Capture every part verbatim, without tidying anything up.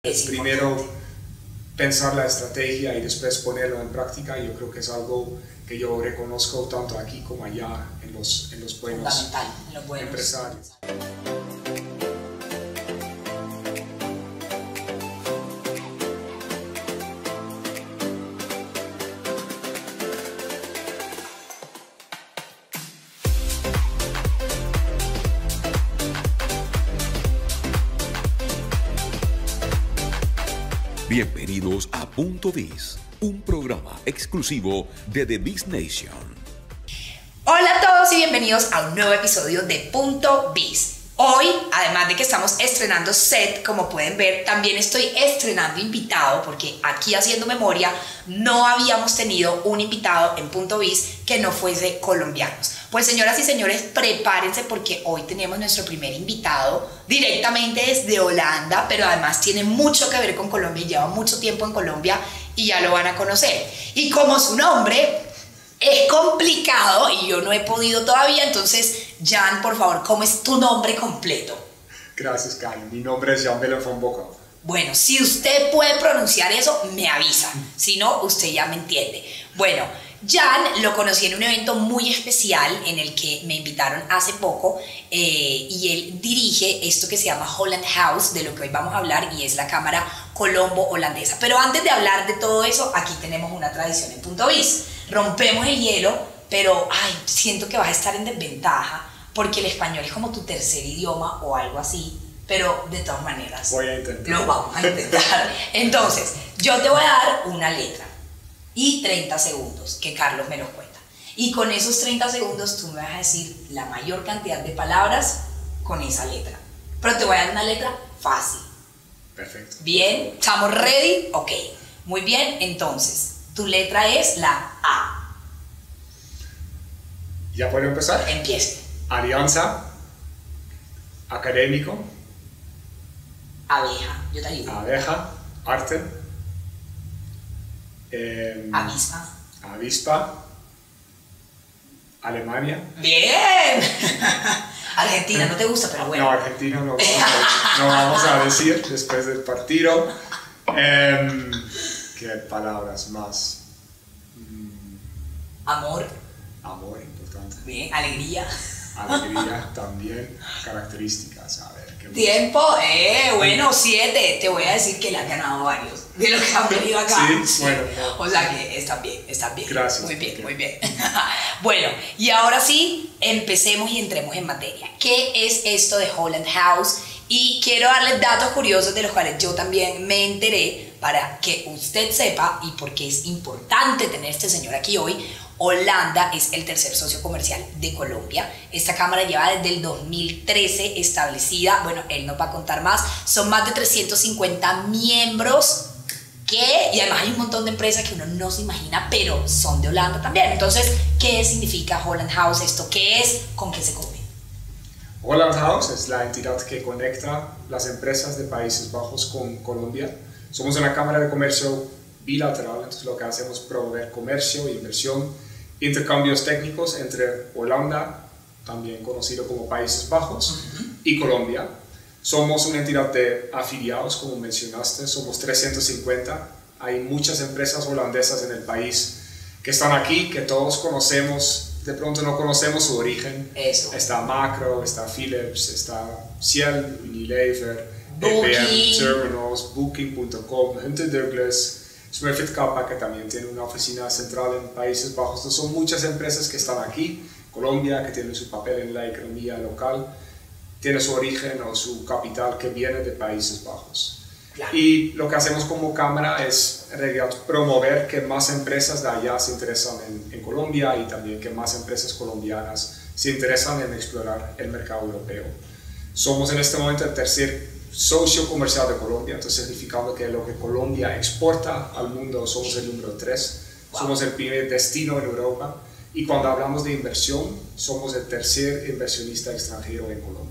Es primero pensar la estrategia y después ponerlo en práctica. Yo creo que es algo que yo reconozco tanto aquí como allá en los, en los buenos, en los buenos empresarios. Bienvenidos a Punto Biz, un programa exclusivo de The Biz Nation. Hola a todos y bienvenidos a un nuevo episodio de Punto Biz. Hoy, además de que estamos estrenando set, como pueden ver, también estoy estrenando invitado, porque aquí haciendo memoria no habíamos tenido un invitado en Punto Biz que no fuese colombianos. Pues señoras y señores, prepárense porque hoy tenemos nuestro primer invitado directamente desde Holanda, pero además tiene mucho que ver con Colombia y lleva mucho tiempo en Colombia y ya lo van a conocer. Y como su nombre es complicado y yo no he podido todavía, entonces, Jan, por favor, ¿cómo es tu nombre completo? Gracias, Karen. Mi nombre es Jan Willem van Bockhout. Bueno, si usted puede pronunciar eso, me avisa. Si no, usted ya me entiende. Bueno, Jan lo conocí en un evento muy especial en el que me invitaron hace poco eh, y él dirige esto que se llama Holland House, de lo que hoy vamos a hablar, y es la cámara colombo-holandesa. Pero antes de hablar de todo eso, aquí tenemos una tradición en Punto Biz. Rompemos el hielo, pero ay, siento que vas a estar en desventaja porque el español es como tu tercer idioma o algo así, pero de todas maneras voy a intentar. Lo vamos a intentar. Entonces, yo te voy a dar una letra y treinta segundos, que Carlos me los cuenta. Y con esos treinta segundos tú me vas a decir la mayor cantidad de palabras con esa letra. Pero te voy a dar una letra fácil. Perfecto. Bien, ¿estamos ready? Ok, muy bien, entonces tu letra es la A. ¿Ya puedo empezar? Empiece. Alianza, académico, Abeja, yo te ayudo. abeja, arte, eh, Avispa. avispa, Alemania. Bien. Argentina no te gusta, pero bueno. No, Argentina no, no vamos a decir después del partido. Eh, ¿Qué palabras más? Mm, Amor. amor, importante. Bien, alegría. Alegría también, características, a ver. ¿qué más? Tiempo, eh, bueno, siete. Te voy a decir que le han ganado varios de los que han venido acá. Sí, sí. Bueno. O sea que está bien, está bien. Gracias. Muy bien, Okay. muy bien. Bueno, y ahora sí, empecemos y entremos en materia. ¿Qué es esto de Holland House? Y quiero darles datos curiosos de los cuales yo también me enteré para que usted sepa y porque es importante tener este señor aquí hoy. Holanda es el tercer socio comercial de Colombia. Esta cámara lleva desde el dos mil trece establecida. Bueno, él nos va a contar más. Son más de trescientos cincuenta miembros que, y además hay un montón de empresas que uno no se imagina, pero son de Holanda también. Entonces, ¿qué significa Holland House? ¿Esto qué es? ¿Con qué se come? Holland House es la entidad que conecta las empresas de Países Bajos con Colombia. Somos una cámara de comercio bilateral, entonces lo que hacemos es promover comercio, inversión, intercambios técnicos entre Holanda, también conocido como Países Bajos, uh-huh. y Colombia. Somos una entidad de afiliados, como mencionaste, somos trescientos cincuenta. Hay muchas empresas holandesas en el país que están aquí, que todos conocemos. De pronto no conocemos su origen. Eso. Está Macro, está Philips, está Ciel, Unilever, Booking. E P M, Terminals, Booking punto com, Hunter Douglas, Smurfit Kappa, que también tiene una oficina central en Países Bajos. Entonces son muchas empresas que están aquí. Colombia, que tiene su papel en la economía local, tiene su origen o su capital que viene de Países Bajos. Claro. Y lo que hacemos como cámara es en realidad promover que más empresas de allá se interesan en, en Colombia y también que más empresas colombianas se interesan en explorar el mercado europeo. Somos en este momento el tercer socio comercial de Colombia, entonces significando que lo que Colombia exporta al mundo somos el número tres. Wow. Somos el primer destino en Europa y cuando hablamos de inversión somos el tercer inversionista extranjero en Colombia. O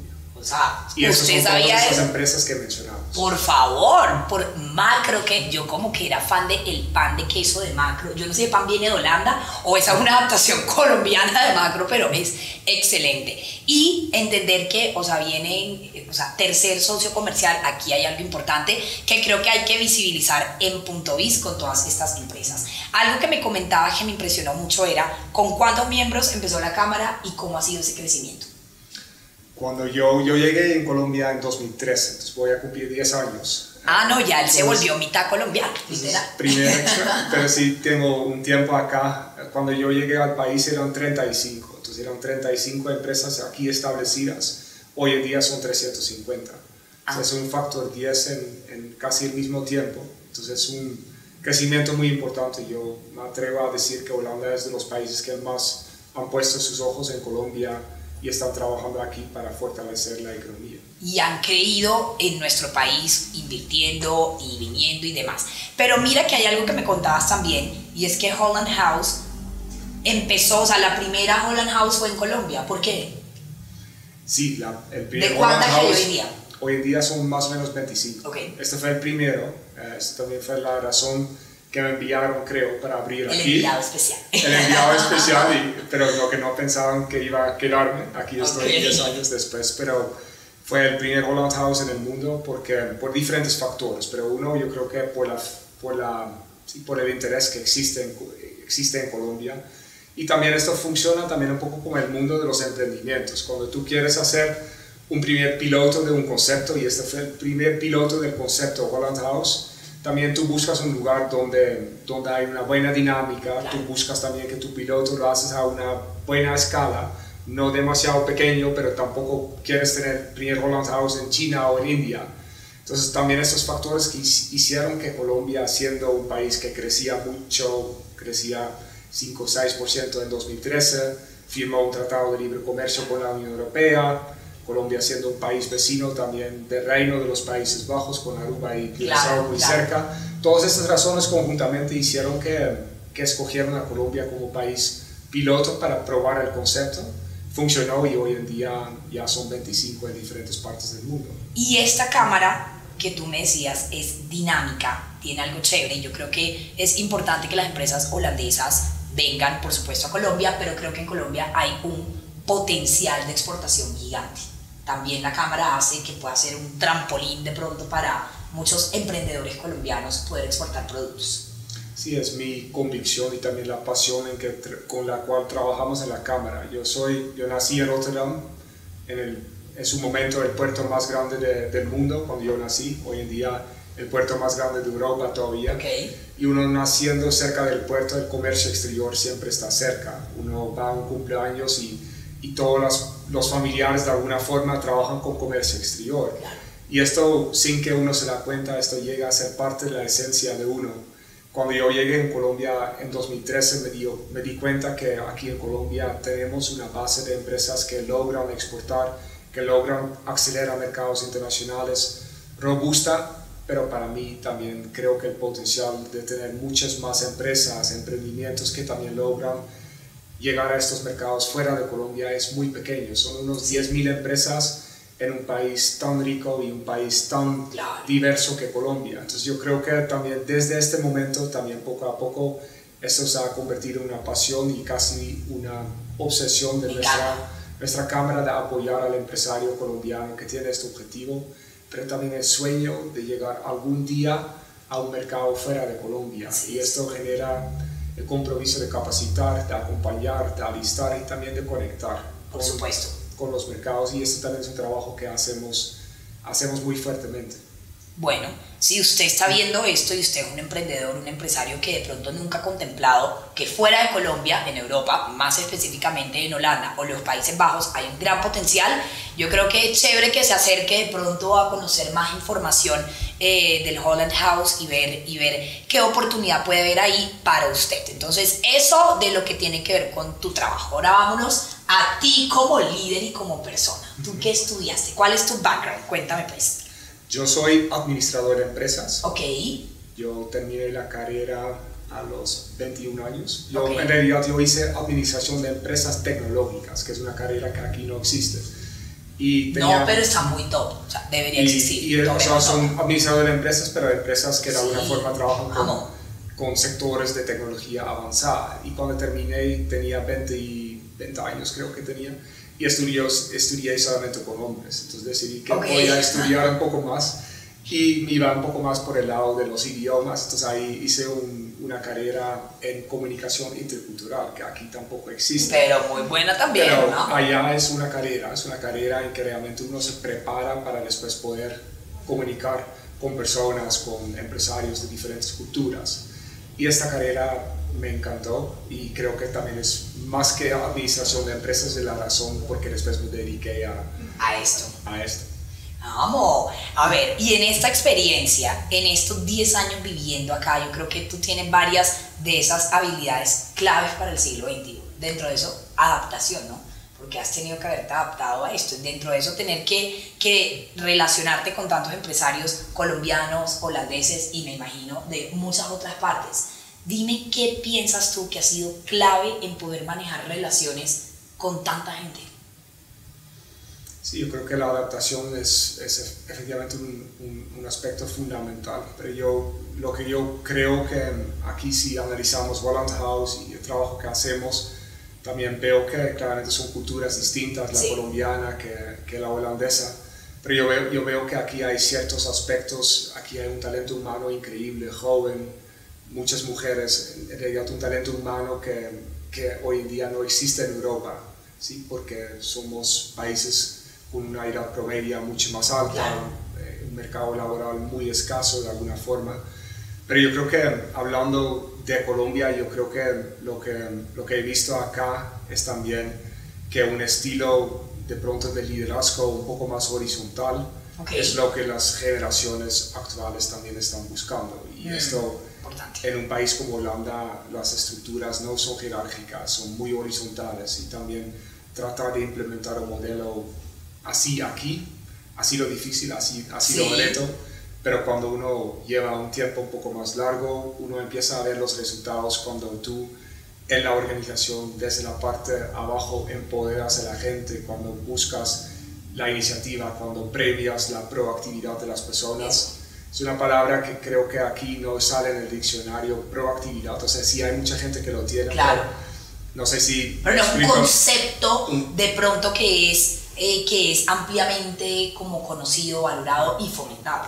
O sea, Y esas usted son todas sabía esas eso. empresas que mencionamos. Por favor, por Macro, que yo como que era fan de el pan de queso de Macro. Yo no sé si el pan viene de Holanda o esa es una adaptación colombiana de Macro, pero es excelente. Y entender que, o sea, viene, o sea, tercer socio comercial, aquí hay algo importante que creo que hay que visibilizar en Punto Biz con todas estas empresas. Algo que me comentaba que me impresionó mucho era con cuántos miembros empezó la cámara y cómo ha sido ese crecimiento. Cuando yo, yo llegué en Colombia en dos mil trece, entonces voy a cumplir diez años. Ah, no, ya él entonces, se volvió mitad colombiano, literal. Primer, pero sí tengo un tiempo acá. Cuando yo llegué al país eran treinta y cinco, entonces eran treinta y cinco empresas aquí establecidas. Hoy en día son trescientos cincuenta. Ah. Entonces es un factor diez en, en casi el mismo tiempo. Entonces es un crecimiento muy importante. Yo me atrevo a decir que Holanda es de los países que más han puesto sus ojos en Colombia y están trabajando aquí para fortalecer la economía. Y han creído en nuestro país, invirtiendo y viniendo y demás. Pero mira que hay algo que me contabas también, y es que Holland House empezó, o sea, la primera Holland House fue en Colombia. ¿Por qué? Sí, la, el primer ¿De cuántas Holland House, hay hoy día? Hoy en día son más o menos veinticinco. Okay. Este fue el primero, eh, esta también fue la razón que me enviaron, creo, para abrir el aquí. El enviado especial. El enviado especial, y, pero no que no pensaban que iba a quedarme. Aquí estoy okay. diez años después, pero fue el primer Holland House en el mundo porque, por diferentes factores, pero uno yo creo que por, la, por, la, sí, por el interés que existe en, existe en Colombia. Y también esto funciona también un poco como el mundo de los emprendimientos. Cuando tú quieres hacer un primer piloto de un concepto, y este fue el primer piloto del concepto Holland House, también tú buscas un lugar donde, donde hay una buena dinámica, claro. Tú buscas también que tu piloto lo haces a una buena escala, no demasiado pequeño, pero tampoco quieres tener primer Holland House en China o en India. Entonces también estos factores que hicieron que Colombia, siendo un país que crecía mucho, crecía cinco o seis por ciento en dos mil trece, firmó un tratado de libre comercio con la Unión Europea. Colombia siendo un país vecino también del Reino de los Países Bajos, con Aruba y Curazao claro, muy claro. cerca. Todas estas razones conjuntamente hicieron que, que escogieran a Colombia como país piloto para probar el concepto. Funcionó y hoy en día ya son veinticinco en diferentes partes del mundo. Y esta cámara que tú me decías es dinámica, tiene algo chévere, y yo creo que es importante que las empresas holandesas vengan, por supuesto, a Colombia, pero creo que en Colombia hay un potencial de exportación gigante. También la cámara hace que pueda ser un trampolín de pronto para muchos emprendedores colombianos poder exportar productos. Sí, es mi convicción y también la pasión en que, con la cual trabajamos en la cámara. Yo, soy, yo nací en Rotterdam, en, el, en su momento el puerto más grande de, del mundo cuando yo nací, hoy en día el puerto más grande de Europa todavía. Okay. Y uno naciendo cerca del puerto, el comercio exterior siempre está cerca. Uno va a un cumpleaños y y todos los, los familiares de alguna forma trabajan con comercio exterior. Claro. Y esto, sin que uno se da cuenta, esto llega a ser parte de la esencia de uno. Cuando yo llegué en Colombia en dos mil trece, me di, me di cuenta que aquí en Colombia tenemos una base de empresas que logran exportar, que logran acceder a mercados internacionales robusta, pero para mí también creo que el potencial de tener muchas más empresas, emprendimientos que también logran llegar a estos mercados fuera de Colombia es muy pequeño. Son unos diez mil empresas en un país tan rico y un país tan claro. diverso que Colombia. Entonces yo creo que también desde este momento, también poco a poco, esto se ha convertido en una pasión y casi una obsesión de nuestra, nuestra Cámara de apoyar al empresario colombiano que tiene este objetivo, pero también el sueño de llegar algún día a un mercado fuera de Colombia. Sí. Y esto genera el compromiso de capacitar, de acompañar, de alistar y también de conectar Por con, supuesto. con los mercados, y este también es un trabajo que hacemos, hacemos muy fuertemente. Bueno, si usted está viendo esto y usted es un emprendedor, un empresario que de pronto nunca ha contemplado que fuera de Colombia, en Europa, más específicamente en Holanda o los Países Bajos, hay un gran potencial, yo creo que es chévere que se acerque de pronto a conocer más información eh, del Holland House y ver, y ver qué oportunidad puede haber ahí para usted. Entonces, eso de lo que tiene que ver con tu trabajo. Ahora vámonos a ti como líder y como persona. ¿Tú qué estudiaste? ¿Cuál es tu background? Cuéntame pues. Yo soy administrador de empresas. Ok. Yo terminé la carrera a los veintiún años. Yo, okay. En realidad yo hice administración de empresas tecnológicas, que es una carrera que aquí no existe. Y tenía, no, pero está muy top, o sea, debería y, existir. Y, o sea, son administradores de empresas, pero empresas que de sí, alguna forma trabajan con, amo. con sectores de tecnología avanzada. Y cuando terminé tenía veinte, veinte años, creo que tenía, y estudié, estudié solamente con hombres. Entonces decidí que okay. voy a estudiar un poco más y me iba un poco más por el lado de los idiomas. Entonces ahí hice un, una carrera en comunicación intercultural, que aquí tampoco existe. Pero muy buena también, Pero ¿no? allá es una carrera, es una carrera en que realmente uno se prepara para después poder comunicar con personas, con empresarios de diferentes culturas. Y esta carrera me encantó y creo que también es más que administración de empresas de la razón porque después me dediqué a, a esto. A esto. Vamos, a ver, y en esta experiencia, en estos diez años viviendo acá, yo creo que tú tienes varias de esas habilidades claves para el siglo veintiuno. Dentro de eso, adaptación, ¿no? Porque has tenido que haberte adaptado a esto. Dentro de eso, tener que, que relacionarte con tantos empresarios colombianos, holandeses y me imagino de muchas otras partes. Dime qué piensas tú que ha sido clave en poder manejar relaciones con tanta gente. Sí, yo creo que la adaptación es, es efectivamente un, un, un aspecto fundamental, pero yo, lo que yo creo que aquí si analizamos Holland House y el trabajo que hacemos, también veo que claramente son culturas distintas, la sí. colombiana que, que la holandesa, pero yo veo, yo veo que aquí hay ciertos aspectos, aquí hay un talento humano increíble, joven, muchas mujeres, en realidad un talento humano que, que hoy en día no existe en Europa, ¿sí? Porque somos países con una edad promedia mucho más alta, claro. eh, un mercado laboral muy escaso de alguna forma. Pero yo creo que hablando de Colombia, yo creo que lo que, lo que he visto acá es también que un estilo de pronto de liderazgo un poco más horizontal okay. es lo que las generaciones actuales también están buscando. Y mm, esto, importante. En un país como Holanda, las estructuras no son jerárquicas, son muy horizontales y también tratar de implementar un modelo así aquí, ha sido difícil, así ha sido sí. reto, pero cuando uno lleva un tiempo un poco más largo, uno empieza a ver los resultados cuando tú en la organización, desde la parte abajo, empoderas a la gente, cuando buscas la iniciativa, cuando premias la proactividad de las personas. Es una palabra que creo que aquí no sale en el diccionario, proactividad, o sea, sí hay mucha gente que lo tiene, claro. pero no sé si... Pero no es un concepto un, de pronto que es... Eh, que es ampliamente como conocido, valorado y fomentado.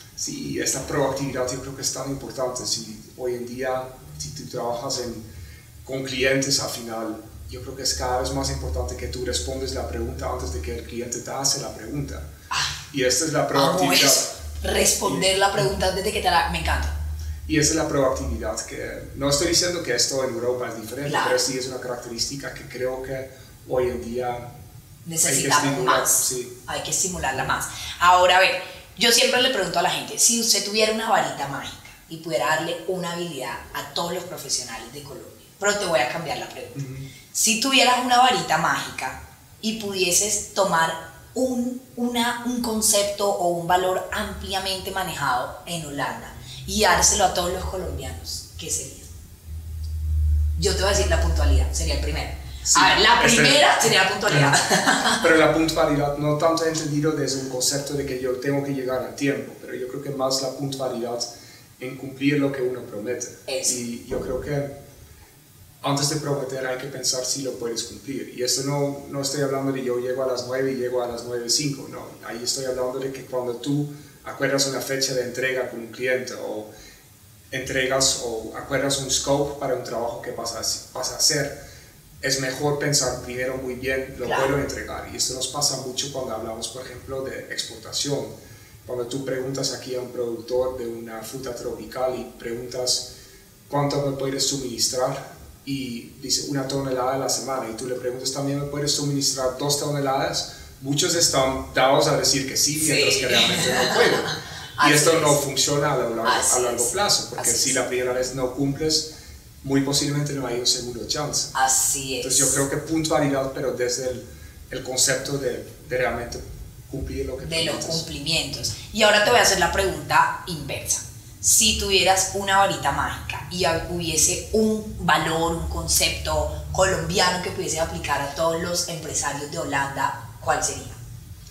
Sí, esta proactividad yo creo que es tan importante. Si hoy en día, si tú trabajas en, con clientes al final, yo creo que es cada vez más importante que tú respondes la pregunta antes de que el cliente te hace la pregunta. Ah, y esta es la proactividad. Es responder y, la pregunta antes de que te la... Me encanta. Y esa es la proactividad, que no estoy diciendo que esto en Europa es diferente, claro. pero sí es una característica que creo que hoy en día necesitamos más, sí. hay que estimularla más. Ahora, a ver, yo siempre le pregunto a la gente, si usted tuviera una varita mágica y pudiera darle una habilidad a todos los profesionales de Colombia, pero te voy a cambiar la pregunta. Uh-huh. Si tuvieras una varita mágica y pudieses tomar un, una, un concepto o un valor ampliamente manejado en Holanda y dárselo a todos los colombianos, ¿qué sería? Yo te voy a decir la puntualidad, sería el primero. Sí, a ver, la primera este, sería la puntualidad. Pero la puntualidad no tanto he entendido desde un concepto de que yo tengo que llegar a tiempo, pero yo creo que más la puntualidad en cumplir lo que uno promete. Eso. Y yo creo que antes de prometer hay que pensar si lo puedes cumplir. Y esto no, no estoy hablando de yo llego a las nueve y llego a las nueve cinco, no. Ahí estoy hablando de que cuando tú acuerdas una fecha de entrega con un cliente o entregas o acuerdas un scope para un trabajo que vas a, vas a hacer, es mejor pensar primero muy bien, lo claro. puedo entregar. Y esto nos pasa mucho cuando hablamos, por ejemplo, de exportación. Cuando tú preguntas aquí a un productor de una fruta tropical y preguntas cuánto me puedes suministrar y dice una tonelada a la semana y tú le preguntas también me puedes suministrar dos toneladas, muchos están dados a decir que sí, mientras sí. que realmente no pueden. Y esto es. no funciona a largo, a largo plazo, porque Así si es. la primera vez no cumples, muy posiblemente no hay un segundo chance. Así es. Entonces yo creo que puntualidad, pero desde el, el concepto de, de realmente cumplir lo que de los cumplimientos. Y ahora te voy a hacer la pregunta inversa. Si tuvieras una varita mágica y hubiese un valor, un concepto colombiano que pudiese aplicar a todos los empresarios de Holanda, ¿cuál sería?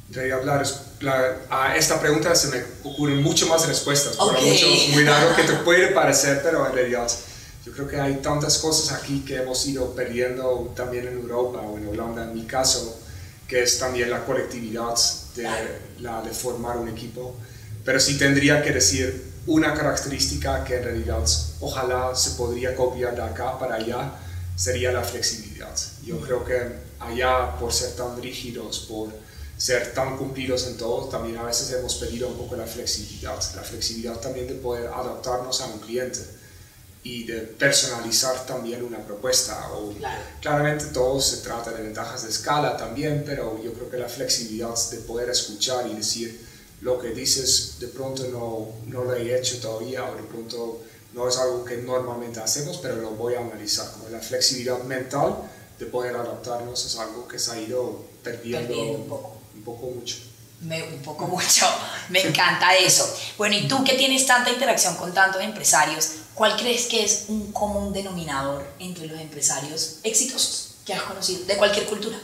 En realidad, la, la, a esta pregunta se me ocurren mucho más respuestas, por okay. mucho muy raro que te puede parecer, pero en realidad yo creo que hay tantas cosas aquí que hemos ido perdiendo también en Europa o en Holanda, en mi caso, que es también la colectividad de, la, de formar un equipo. Pero si tendría que decir una característica que en realidad ojalá se podría copiar de acá para allá, sería la flexibilidad. Yo creo que allá, por ser tan rígidos, por ser tan cumplidos en todo, también a veces hemos perdido un poco la flexibilidad. La flexibilidad también de poder adaptarnos a un cliente y de personalizar también una propuesta. O, claro. Claramente todo se trata de ventajas de escala también, pero yo creo que la flexibilidad de poder escuchar y decir lo que dices de pronto no, no lo he hecho todavía, o de pronto no es algo que normalmente hacemos, pero lo voy a analizar. Como la flexibilidad mental de poder adaptarnos es algo que se ha ido perdiendo, perdiendo un poco. Un poco mucho. Me, un poco mucho, me encanta eso. Bueno, y tú que tienes tanta interacción con tantos empresarios, ¿cuál crees que es un común denominador entre los empresarios exitosos que has conocido, de cualquier cultura?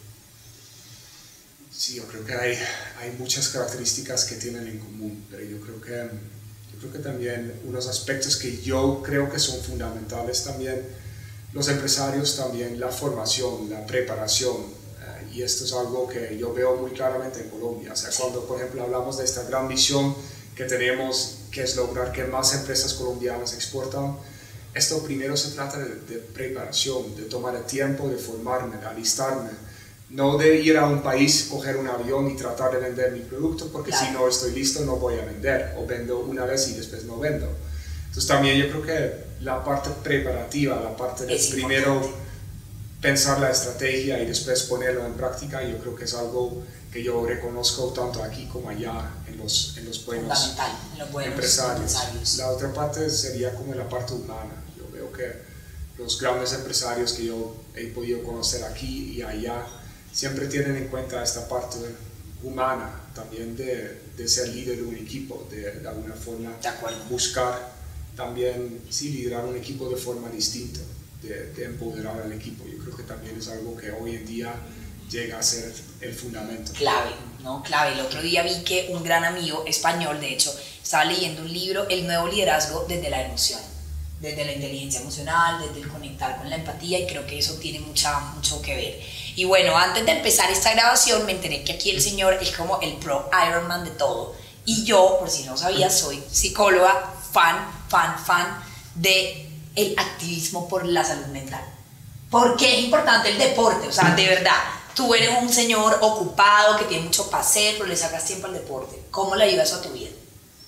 Sí, yo creo que hay, hay muchas características que tienen en común, pero yo creo que, yo creo que también unos aspectos que yo creo que son fundamentales también, los empresarios también, la formación, la preparación. Y esto es algo que yo veo muy claramente en Colombia. O sea, cuando, por ejemplo, hablamos de esta gran visión que tenemos, que es lograr que más empresas colombianas exportan, esto primero se trata de, de preparación, de tomar el tiempo de formarme, de alistarme. No de ir a un país, coger un avión y tratar de vender mi producto, porque claro. Si no estoy listo no voy a vender, o vendo una vez y después no vendo. Entonces también yo creo que la parte preparativa, la parte de primero pensar la estrategia y después ponerlo en práctica, yo creo que es algo que yo reconozco tanto aquí como allá en los, en los buenos, en los buenos empresarios. empresarios. La otra parte sería como la parte humana. Yo veo que los grandes empresarios que yo he podido conocer aquí y allá siempre tienen en cuenta esta parte humana también de, de ser líder de un equipo, de, de alguna forma de acuerdo. Buscar también sí, liderar un equipo de forma distinta. De, de empoderar al equipo. Yo creo que también es algo que hoy en día llega a ser el fundamento. Clave, ¿no? Clave. El otro día vi que un gran amigo español, de hecho, estaba leyendo un libro, El nuevo liderazgo desde la emoción, desde la inteligencia emocional, desde el conectar con la empatía, y creo que eso tiene mucha, mucho que ver. Y bueno, antes de empezar esta grabación me enteré que aquí el señor es como el pro Ironman de todo. Y yo, por si no sabías, soy psicóloga, fan, fan, fan de el activismo por la salud mental. ¿Por qué es importante el deporte? O sea, de verdad, tú eres un señor ocupado que tiene mucho para hacer, pero le sacas tiempo al deporte. ¿Cómo le ayuda eso a tu vida?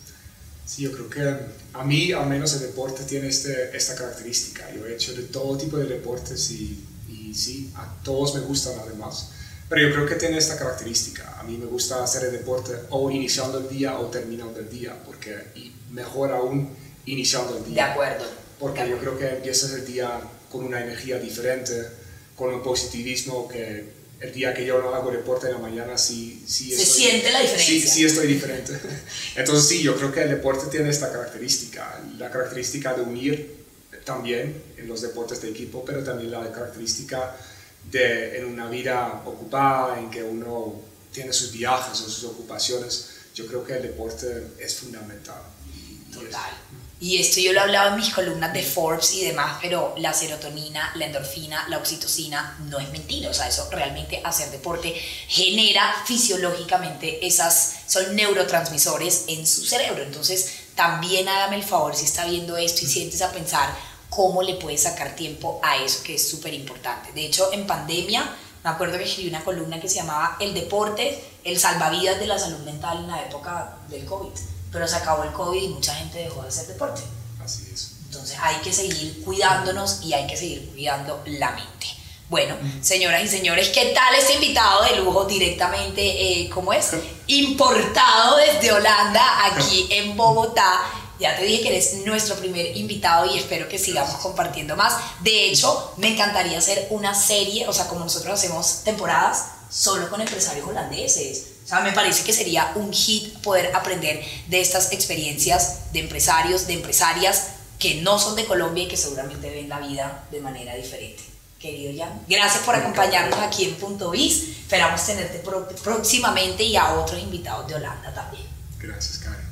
Sí, yo creo que a mí, al menos el deporte tiene este, esta característica. Yo he hecho de todo tipo de deportes y, y sí, a todos me gustan además. Pero yo creo que tiene esta característica. A mí me gusta hacer el deporte o iniciando el día o terminando el día, porque y mejor aún iniciando el día. De acuerdo. Porque yo creo que empiezas el día con una energía diferente, con un positivismo que el día que yo no hago deporte en la mañana sí, sí se estoy, siente la diferencia. Sí, sí estoy diferente. Entonces sí, yo creo que el deporte tiene esta característica, la característica de unir también en los deportes de equipo, pero también la característica de en una vida ocupada, en que uno tiene sus viajes o sus ocupaciones. Yo creo que el deporte es fundamental. Y, Total. Y es, Y esto yo lo he hablado en mis columnas de Forbes y demás, pero la serotonina, la endorfina, la oxitocina no es mentira. O sea, eso realmente, hacer deporte genera fisiológicamente esas, son neurotransmisores en su cerebro. Entonces, también hágame el favor, si está viendo esto y sientes a pensar cómo le puedes sacar tiempo a eso, que es súper importante. De hecho, en pandemia, me acuerdo que escribí una columna que se llamaba El deporte, el salvavidas de la salud mental en la época del COVID. Pero se acabó el COVID y mucha gente dejó de hacer deporte. Así es. Entonces hay que seguir cuidándonos y hay que seguir cuidando la mente. Bueno, señoras y señores, ¿qué tal este invitado de lujo directamente, eh, cómo es? Importado desde Holanda, aquí en Bogotá. Ya te dije que eres nuestro primer invitado y espero que sigamos compartiendo más. De hecho, me encantaría hacer una serie, o sea, como nosotros hacemos temporadas, solo con empresarios holandeses. O sea, me parece que sería un hit poder aprender de estas experiencias de empresarios, de empresarias que no son de Colombia y que seguramente ven la vida de manera diferente. querido Jan. Gracias por acompañarnos aquí en Punto Biz. Esperamos tenerte próximamente y a otros invitados de Holanda también. Gracias, Karen.